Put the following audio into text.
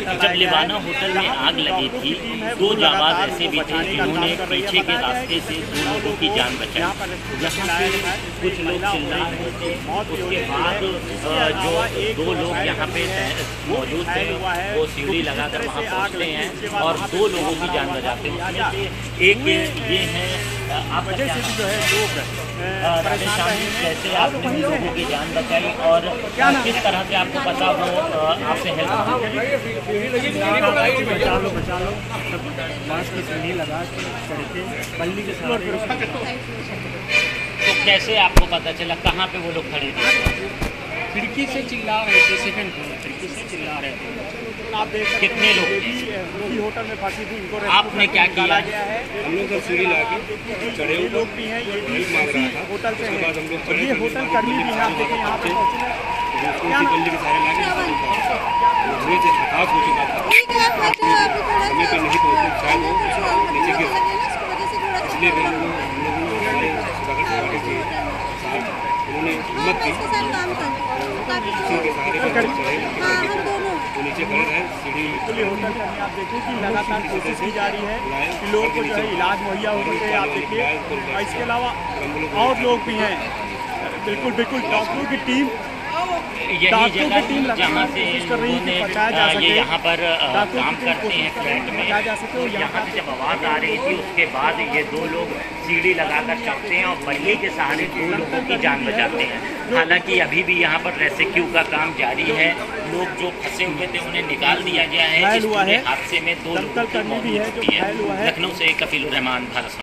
जब लिवाना होटल में आग लगी थी, दो जाबाज ऐसे भी थे जिन्होंने पीछे के रास्ते से दो लोगों की जान बचाई। यहाँ पे कुछ लोग चिल्ला रहे थे, उसके बाद जो दो लोग यहाँ पे मौजूद थे वो सीढ़ी लगाकर वहाँ पहुँचते हैं और दो लोगों की जान बचाते हैं। उसमें से एक ये है, आप वजह से जो है लोग राधेश्याम जी, कैसे आपने लोगों की जान बचाई और किस तरह से आपको पता वो आपसे हेल्प बचा लो बांस की सीढ़ी लगा करके पल्ली के साथ। तो कैसे आपको पता चला, कहाँ पे वो लोग खड़े थे? खिड़की से चिल्ला रहे थे, सेकंड फ्लोर खिड़की से चिल्ला रहे थे। आप देख सकते कितने लोग थे? होटल में फंसी थी, इनको आपने क्या किया? गया है। हम लोग सीढ़ी लाके चढ़े, ये लोग भी हैं, ये भी होटल से हैं और ये होटल कर्मी भी हैं। आप देखें यहाँ पे पल्ली के सारे लाके धुएं से खटास हो चुका था, हमें तो नहीं पहुँचे, शायद वो नीचे गिर, इसलिए भी हम लोगों ने उन्होंने हिम्मत की के सहारे चढ़े, तो नीचे खड़े रहे सीढ़ी। होटल में आप देखिए कि लगातार कोशिश की जा रही है कि लोगों को जो है इलाज मुहैया हो सके। आप देखिए इसके अलावा और लोग भी हैं। बिल्कुल डॉक्टरों की टीम, यही जगह जहाँ से उन्होंने ये यहाँ पर काम करते हैं फ्लैट में, और यहाँ से जब आवाज़ आ रही थी उसके बाद ये दो लोग सीढ़ी लगाकर चढ़ते हैं और पहिए के सहारे दो लोगों की जान बचाते हैं। हालांकि अभी भी यहाँ पर रेस्क्यू का काम जारी है। लोग जो फंसे हुए थे उन्हें निकाल दिया गया है। इस पूरे हादसे में दो लोगों की मौत हो चुकी है। लखनऊ से कफील रहमान, भारत।